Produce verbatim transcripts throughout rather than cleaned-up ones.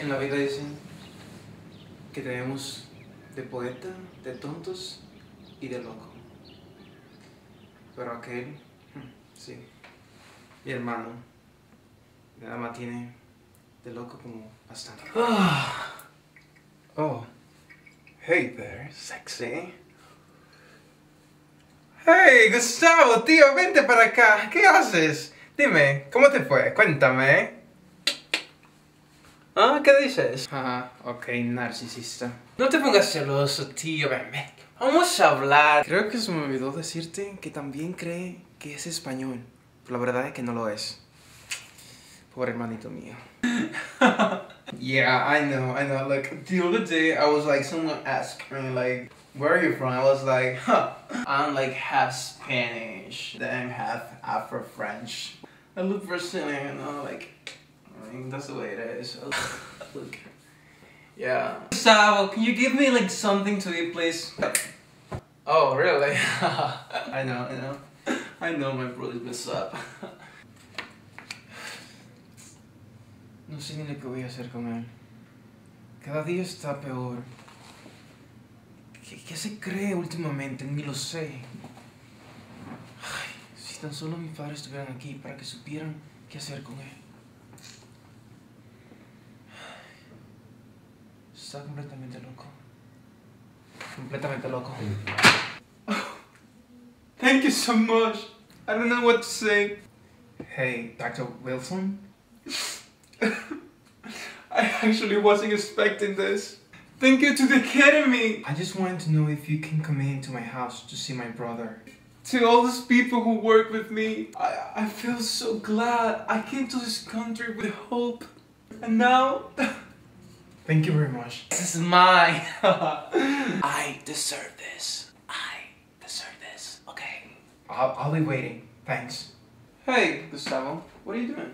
En la vida dicen que tenemos de poeta, de tontos y de loco. Pero aquel, sí, mi hermano, nada más tiene de loco como bastante. Oh, hey there, sexy. Hey, Gustavo, tío, vente para acá. ¿Qué haces? Dime, ¿cómo te fue? Cuéntame. ¿Ah? ¿Qué dices? Ah, ok, narcisista. No te pongas celoso, tío, ven, ven. Vamos a hablar. Creo que se me olvidó decirte que también cree que es español. Pero la verdad es que no lo es. Pobre hermanito mío. Yeah, I know, I know. Like, the other day, I was like, someone asked me, like, where are you from? I was like, huh, I'm like half Spanish, then half Afro-French. I look Brazilian, you know, like, I mean, that's the way it is. Look, yeah. Gustavo, can you give me like something to eat, please? Oh, really? I know, I know. I know my brother's messed up. No sé ni lo que voy a hacer con él. Cada día está peor. ¿Qué, qué se cree últimamente? Ni lo sé. Ay, si tan solo mis padres estuvieran aquí para que supieran qué hacer con él. Está completamente loco. Completamente loco. Oh, thank you so much. I don't know what to say. Hey, Doctor Wilson? I actually wasn't expecting this. Thank you to the Academy. I just wanted to know if you can come into my house to see my brother. To all those people who work with me, I, I feel so glad. I came to this country with hope. And now... Thank you very much. This is mine. I deserve this. I deserve this. Okay. I'll, I'll be waiting. Thanks. Hey, Gustavo. What are you doing?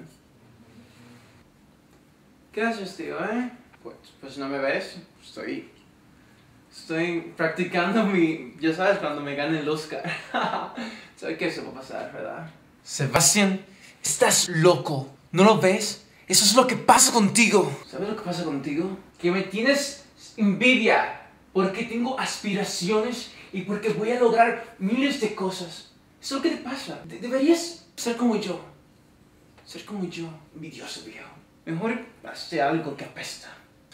¿Qué haces, tío, eh? Pues, pues no me ves. Estoy... Estoy practicando mi... Ya sabes, cuando me gane el Oscar. ¿Sabes qué se va a pasar, verdad? Sebastián, estás loco. ¿No lo ves? Eso es lo que pasa contigo. ¿Sabes lo que pasa contigo? Que me tienes envidia. Porque tengo aspiraciones y porque voy a lograr miles de cosas. Eso es lo que te pasa. De deberías ser como yo. Ser como yo, envidioso viejo. Mejor hazte algo que apesta.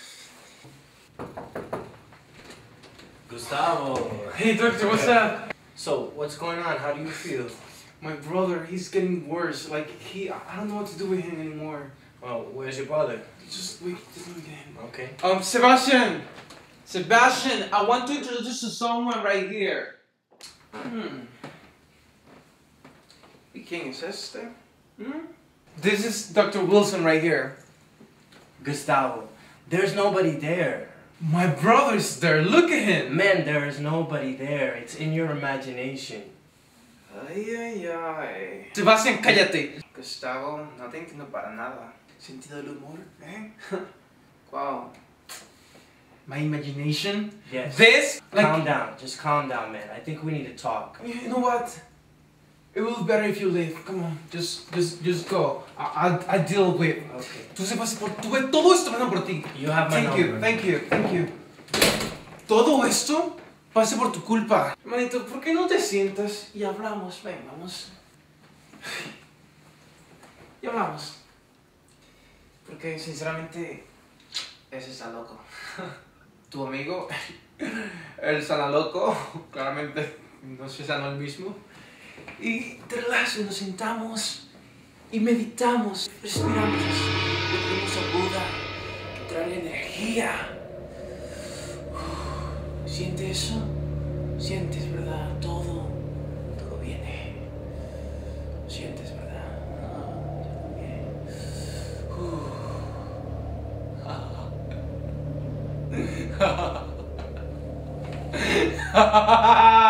Gustavo. Hey, doctor, what's up? So, what's going on? How do you feel? My brother, he's getting worse. Like, he... I don't know what to do with him anymore. Well, where's your brother? Just wait, just let me get him. Okay. Um, Sebastian! Sebastian, I want to introduce you to someone right here. Hmm. ¿Y quién es este? Hmm? This is Doctor Wilson right here. Gustavo, there's nobody there. My brother's there, look at him! Man, there is nobody there. It's in your imagination. Ay, ay, ay. Sebastián, cállate. Gustavo, no te entiendo para nada. ¿Sentido del humor? ¿Eh? Wow. My imagination? Yes. This? Like, calm down. Just calm down, man. I think we need to talk. You know what? It will be better if you leave. Come on, just, just, just go. I, I'll, I'll deal with. Okay. Tú sepas por, tú ves todo esto pasa por ti. You have my Thank number. you, thank you, thank you. Todo esto pasa por tu culpa. Hermanito, ¿por qué no te sientas y hablamos? Ven, vamos. Y hablamos. Porque sinceramente ese está loco. Tu amigo, él está loco. Claramente no se sana el mismo. Y te relajas, nos sentamos y meditamos, respiramos, le pedimos a Buda que trae energía. ¿Sientes eso? Sientes, ¿verdad? Todo, todo viene. Sientes, ¿verdad? Todo viene.